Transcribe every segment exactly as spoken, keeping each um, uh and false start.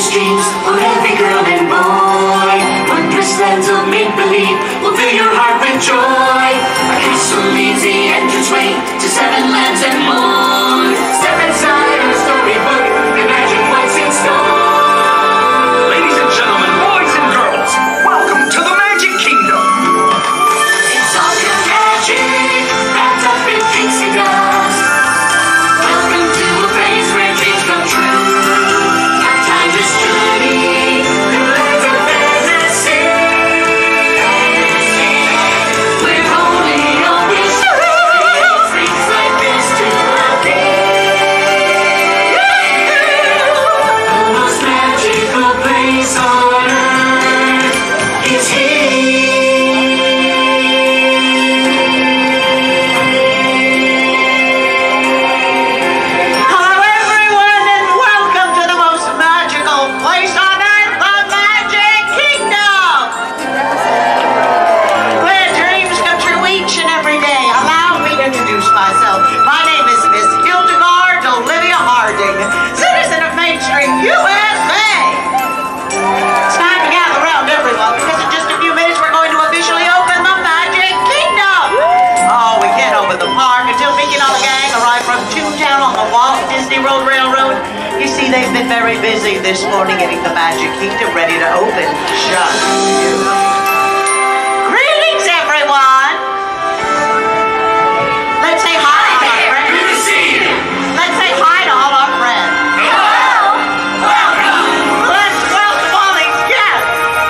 wildest dreams for every girl and boy. Wondrous lands of make-believe will fill your heart with joy. A castle leads the entranceway to seven lands and more. Step inside our storybook, imagine what's in store. Ladies and gentlemen, boys and girls, welcome to the Magic Kingdom. It's all your magic, wrapped up in pixie dust. Welcome to a place where dreams come true. A timeless journey through lands of fantasy. We're holding on wish to experience things like this to appear. The most magical place on earth is here. Hello everyone and welcome to the most magical place on earth, the Magic Kingdom! Where dreams come true each and every day. Allow me to introduce myself. My name is Miss Hildegard Olivia Harding, citizen of Main Street, U S A! It's time to gather around everyone because in just a few minutes we're going to officially open the Magic Kingdom! Oh, we can't open the park until Mickey and all the gang arrive from Toontown on the Walt Disney World Railroad. You see, they've been very busy this morning getting the Magic Kingdom ready to open. Just you. Greetings, everyone! Let's say hi to our friends. Good to see you. Let's say hi to all our friends. Hello. Welcome. Let's welcome all these guests.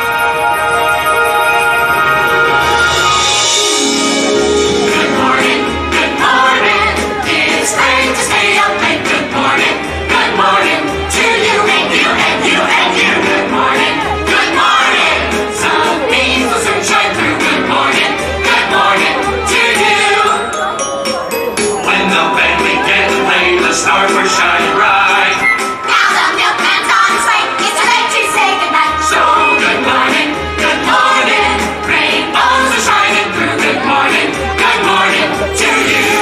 Good morning, good morning. It's great to stay up late. Good morning, good morning to you and you and you and you. Good morning, good morning. Some people soon shine through. Good morning, good morning to you. When the band began to play, the stars were shining bright. Now the milkman's on his way. It's too late to say goodnight. So good morning, good morning. Rainbows are shining through. Good morning, good morning to you.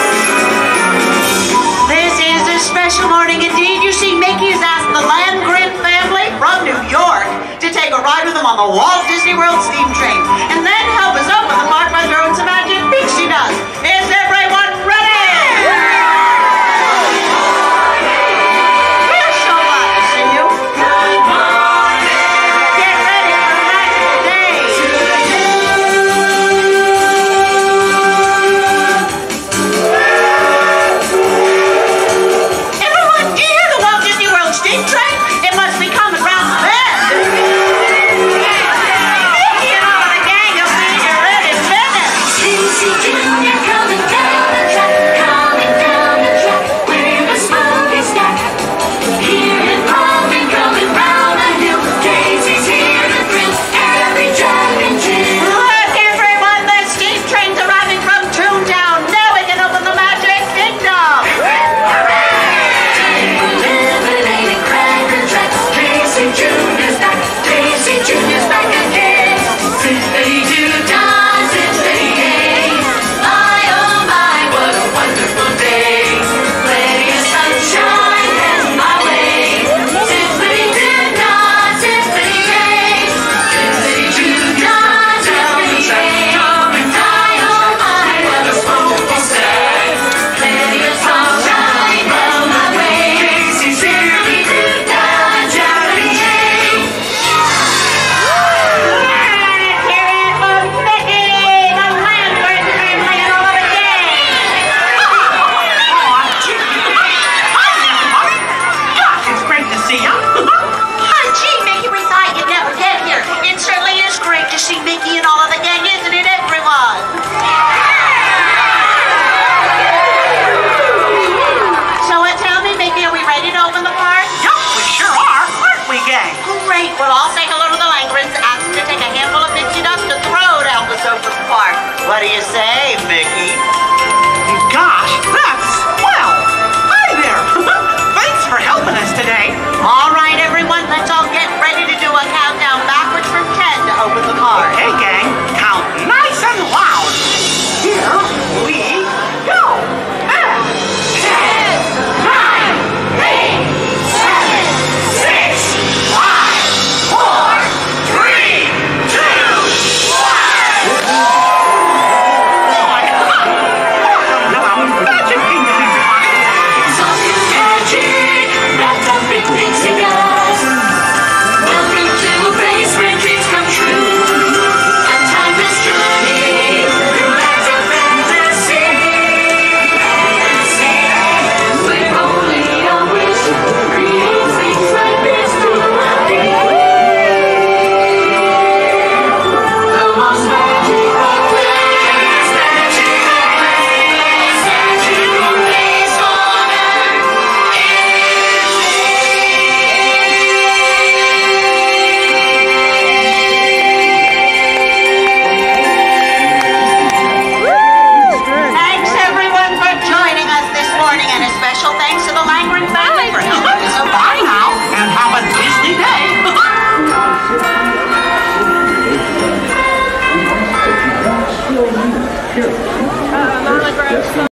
This is a special morning indeed. You see, Mickey has asked the Landgren family from New York to take a ride with him on the Walt Disney World steam train and then help us open the park by throwing some magic pixie dust. Is everyone ready? We're so glad to see you. Good morning. Get ready for the magic day. Everyone, do you hear the Walt Disney World steam train? It must be coming round the bend. Mickey and all of the gang will be here in minutes. Casey Junior coming down the track, coming down the track, where the smoke is stacked. Hear him coming, coming round the hill. Casey's here to thrill every driving chill. Look, everyone, the steam train's arriving from Toontown. Now we can open the Magic Kingdom. Eliminating cracker tracks. Casey Junior's back. Casey Junior's back again. Zippity doo dah, zippity yay. My oh my, what a wonderful day. Plenty of sunshine heading my way. Zippity doo dah, zippity yay. Zippity doo dah, zippity yay. My oh my, what a wonderful day. Plenty of sunshine heading my way. Casey's here. Zippity doo dah, zippity yay. Hear it for Mickey, the Landgren family, and all of the gang. Gosh, it's great to see you. Oh, gee, Mickey, we thought you'd never get here. It certainly is great to see Mickey and all of the gang, isn't it, everyone? So uh, tell me, Mickey, are we ready to open the park? Yup, we sure are, aren't we, gang? Great. Well, I'll say hello to the Landgrens, ask them to take a handful of pixie dust to throw to help us open the park. What do you say, Mickey? Gosh, that's swell. Hi there. Thanks for helping